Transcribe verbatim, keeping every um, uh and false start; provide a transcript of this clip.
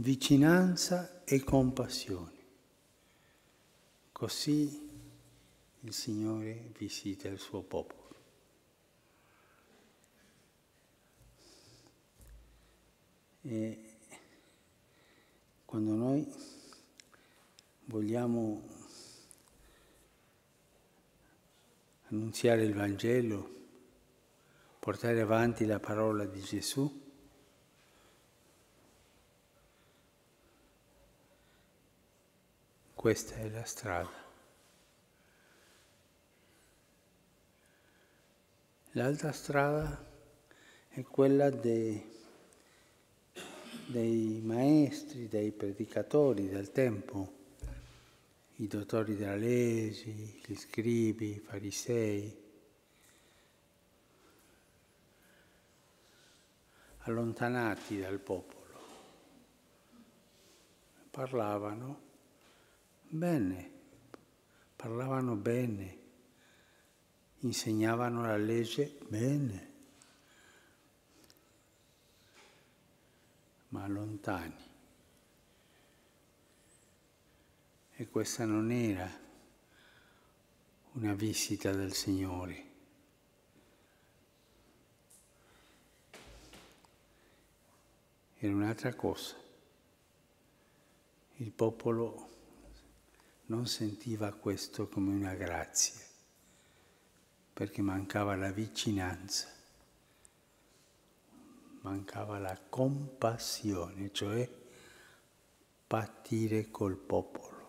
vicinanza e compassione. Così il Signore visita il suo popolo. E quando noi vogliamo annunziare il Vangelo, portare avanti la parola di Gesù, questa è la strada. L'altra strada è quella dei, dei maestri, dei predicatori del tempo, i dottori della legge, gli scribi, i farisei, allontanati dal popolo. Parlavano bene, parlavano bene, insegnavano la legge bene, ma lontani. E questa non era una visita del Signore. Era un'altra cosa. Il popolo non sentiva questo come una grazia, perché mancava la vicinanza, mancava la compassione, cioè patire col popolo.